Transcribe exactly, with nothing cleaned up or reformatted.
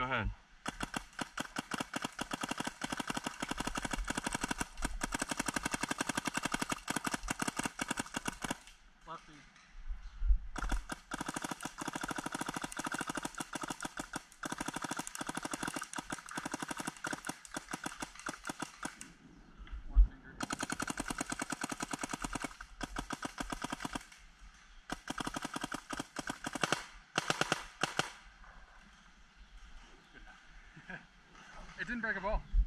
ahead. Lefty. One finger. Good enough. It didn't break a ball.